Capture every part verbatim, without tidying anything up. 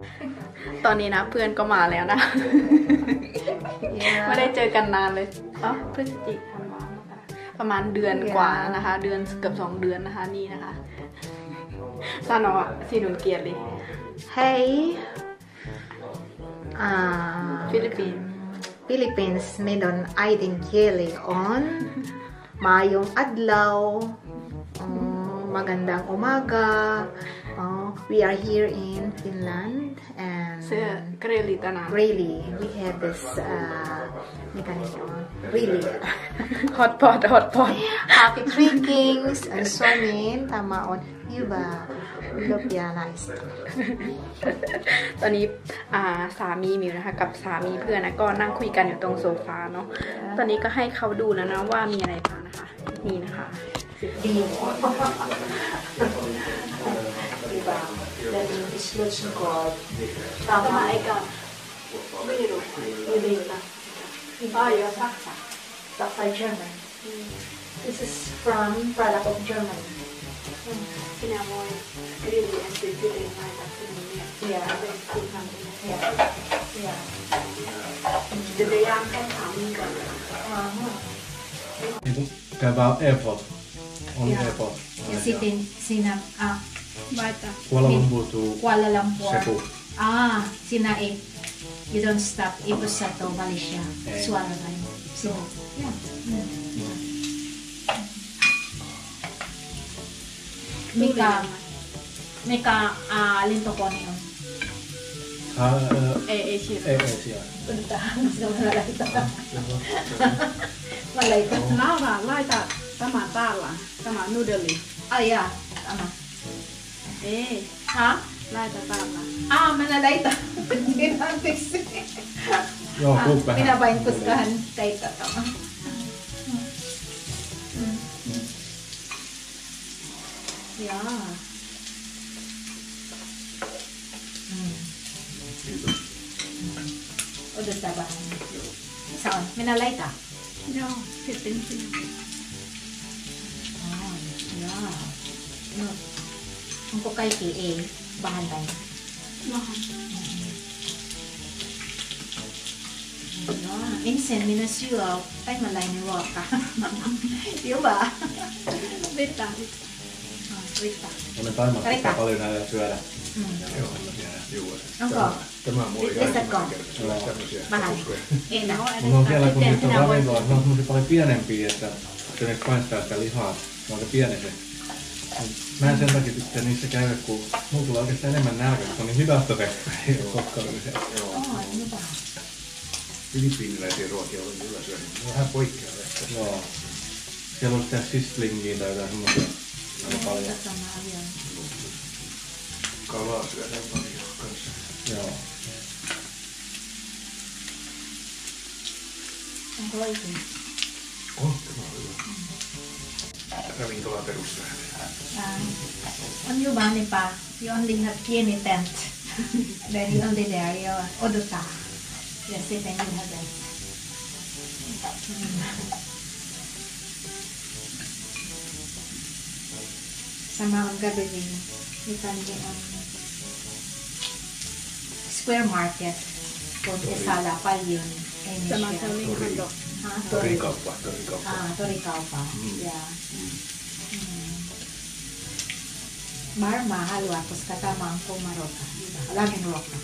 ตอนนี้นะเพื่อนก็มาแล้วนะ ไม่ได้เจอกันนานเลยอ๋อพฤศจิกายนประมาณเดือนกว่านะคะเดือนเกือบสองเดือนนะคะนี่นะคะซาโนะซีนุนเกียรติเลย Hey uh, ฟิลิปปินส์ Philippines medon aiding kili on Mayong adlaw um, magandang umaga uh, we are here in Finland and เสื้อเกรลิตานา really we have this uh, mechanism really hot pot hot pot happy three kings and swimming tama on Yuba Lopia nice ตอนนี้อ่าสามีมิวนะคะกับสามีเพื่อนนะก็นั่งคุยกันอยู่ตรงโซฟาเนาะตอนนี้ก็ให้เขาดูแล้วนะว่ามีอะไรบ้างนะคะนี่นะคะดีDiba? Then it's looking good. Tama ikaw. Biro. Biro. Ah, yung saksa. Saksa German. This is from product of Germany. Pinamoy. Really and really nice actually. Yeah. Yeah. Yeah. Jadi yang kan kami kan. About airport. On Yeah. airport. You sit in Sinam. Ah. Bata. Kuala Lumpur to Kuala Lumpur. Cebu. Ah, Sinae. You don't stop. Ipusa to Malaysia. Eh. Sualaran. Cebu. Yeah. Mm. Mika. Mika, ah, linto ko niyo. Ah, uh, Eh, Asia. eh, Asia. Punta. Gusto mo malay ito. Malay ito. Laura, laita tama tala, tama noodle. Ah, yeah. Tama. Eh, Ha? laita tala. Ah, manalay ito. Hindi na fix. Joo, kuk vähän. Pinabayin ko sa tayo ka tama. Yeah. Udah tabahan. Saan? Minalay ta? No, fifteen. Ah, yeah. No. Ang ko kay P A, bahan tayo. Mahal. Yeah. Minsan, minasyo, tayo malay ni Waka. Di ba? Beta. Ah, wait pa. Olen Taimaassa Karita. paljon näitä syödä. Mm. Joo, tämmöisiä juuri. Onko? Tämä mulla oli Lisätkö? ensimmäinen tämmöisiä Vähän. uskoja. Ei no. Mulla on siellä, kun Miten niitä on sinä voit- ravintolaa, ne on semmosia paljon pienempiä, että se ne paistaa sitä lihaa. Se on aika pieni se. Mä en sen takia tykkää niissä käydä, kun mulla tulee oikeastaan enemmän nälkä, koska on niin hidasta se kokkaaminen. Joo. Oh, hyvä. Filippiiniläisiä ruokia oli kyllä syödä. Ne on vähän poikkeavia. Joo. Siellä on sitä sislingiä tai jotain semmosia aika paljon. Sama ajan. Kalaa syödään paljon kanssa. Joo. Onko oikein? Oh, tämä on hyvä. Ravintola perussääntöjä. Ah, on hyvä niin pa. You only have pieni tent. Then you only there, you odota. You sit and you have that. Sama ang gabi din. Depende on Square Market. Kung isala pa yun. Sama sa Lingkando. Ha? Torikauppa, torikauppa. Ah, torikauppa. Mm. Yeah. Mm. Mar mahal tapos kasama ang pumaroka. Alaming roka.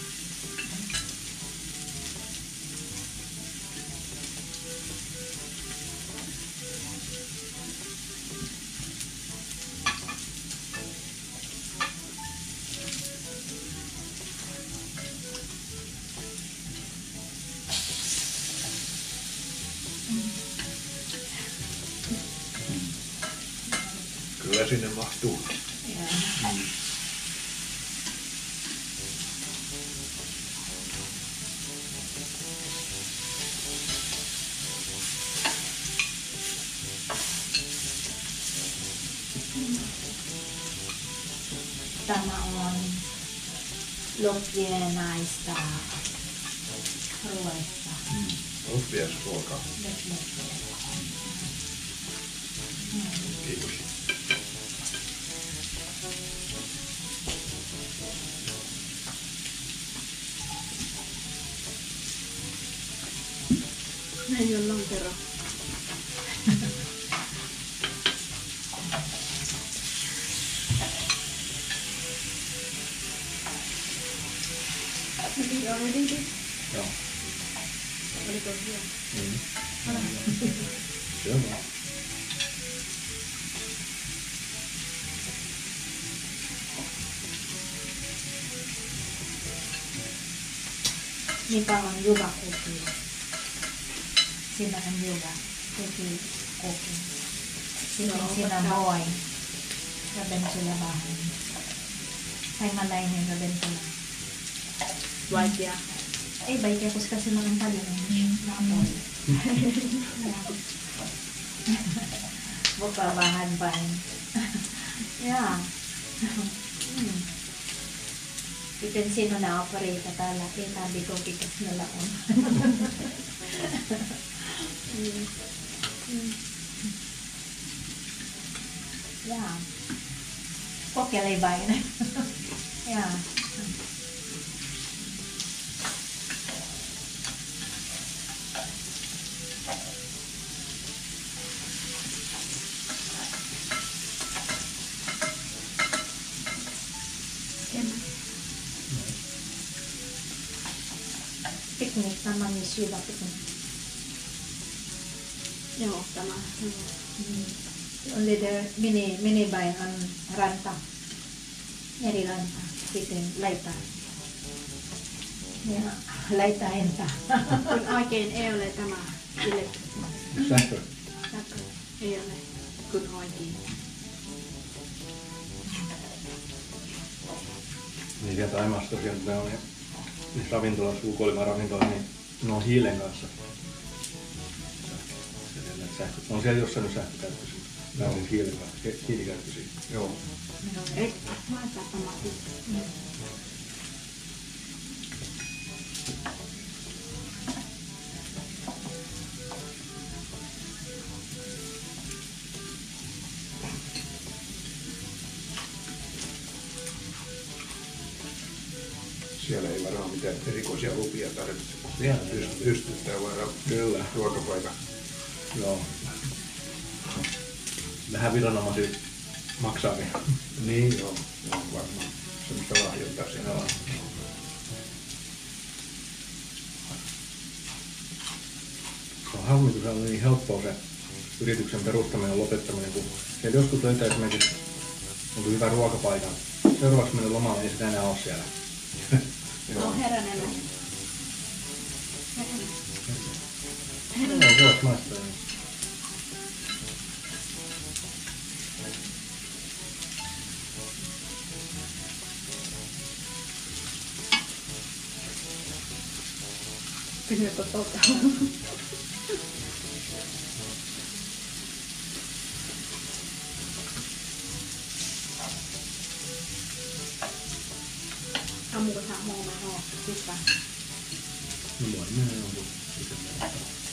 Kyllä sinne mahtuu. Yeah. Tama on loppienaista ruoista. Loppiaisruokaa. Kiitos. Ei ole lonkero. Joo. Oliko hyvä? Mm. Se on vaan. Nipa on Juga Cookie. Sillä on Juga Cookie Cookie. Sitten siinä on Boy. Gaben sila bahay. Ay malainin gaben sila. Vaikea. Ay baikya koska kasi mga talong. Namoy. Bukabahan pa yun. Yeah. Hmm. Ikan sino na operate tala. Eh, sabi ko kikas na laon. Hmm. Hmm. Yeah. Okay, lay ba yun? Yeah. Picnic naman ni Sheila picnic. Joo, tämä. Mm. Only there mini mini buy on ranta. Eri ranta. Sitten laita. Ja laita entä. Kun oikein ei ole tämä yle. Sähkö. Sähkö. Ei ole. Kun oikein. Niin sieltä Aimasta tosiaan, kun ne on niissä ravintolassa, ulkoilimaan ravintolassa, niin ne on hiilen kanssa. Sähkö. On siellä jossain nyt sähkökäyttöisiä. Nämä on siis hiilen kanssa, hiilikäyttöisiä. Joo. Ei, laittaa tämä sitten. Siellä ei varmaan mitään erikoisia lupia tarvitse. Siellä ei Pyst- Pystytään vaan Kyllä. ruokapaikan. Joo. Vähän viranomaisia maksaa vielä. Niin joo, joo varmaan semmoista lahjontaa siellä. Joo. Se on harmi, kun se on niin helppoa se yrityksen perustaminen ja lopettaminen, kun siellä joskus löytää esimerkiksi onko hyvä ruokapaikan. Seuraavaksi mennä lomalle, niin sitä enää ole siellä. No heränen. Joo, se olisi maista. Kyllä totta. Ammuko sä muuta hoo? Sitten. No voi mennä jonkun itse mennä.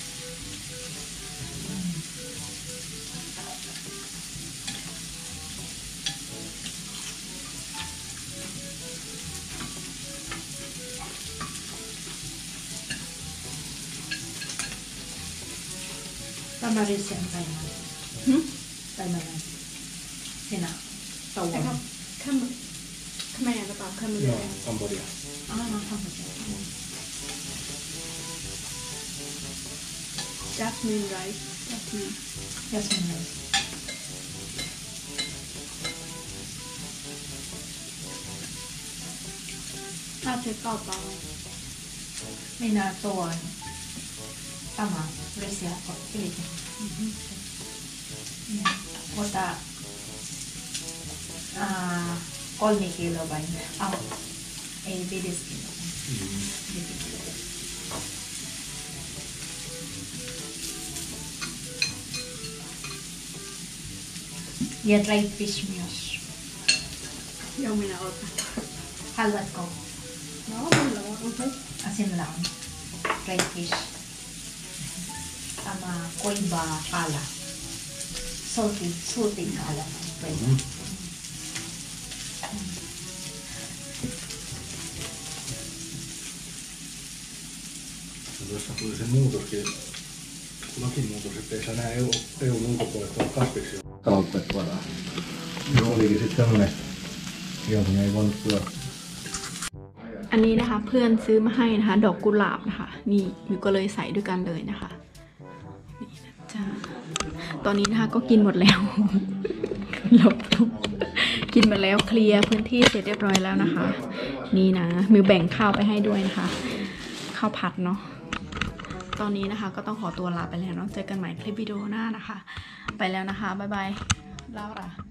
Tamarisen Thailand. Hmm? Thailand. Siinä tauon. Eikä Khmer. Khmer vai Khmer? Joo, Kambodia. Ah, Kambodia. Jasmine rice. Jasmine. Jasmine rice. Tää se kauppa on. Minä tuon sama resiä Filipin. Ota uh, kolme kilo vain. Ah, ei viisi kilo. Mm. Viisi kilo. Ja dried fish myös. Joo, minä otan. Haluatko? No, mulla on. Okei. Asin lang. Dried fish. Sama koiba pala. Salty, salty pala. Mm. Tuossa tuli se muutoskin lakimuutos, ettei saa enää E U, E U:n ulkopuolista olla kasviksi taluttettua. Joo, olikin sitten semmoinen kielto, ei voinut tuoda. อันนี้นะคะเพื่อนซื้อมาให้นะคะดอกกุหลาบนะคะนี่มิวก็เลยใส่ด้วยกันเลยนะคะนี่นะจ๊ะตอนนี้นะคะก็กินหมดแล้ว หลบทุกกินหมดแล้วเคลียร์พื้นที่เสร็จเรียบร้อยแล้วนะคะนี่นะมิวแบ่งข้าวไปให้ด้วยนะคะข้าวผัดเนาะตอนนี้นะคะก็ต้องขอตัวลาไปแล้วเนาะเจอกันใหม่คลิปวิดีโอหน้านะคะไปแล้วนะคะบ๊ายบายลาล่ะ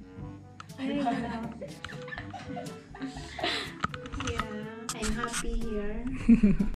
Yeah, I'm happy here.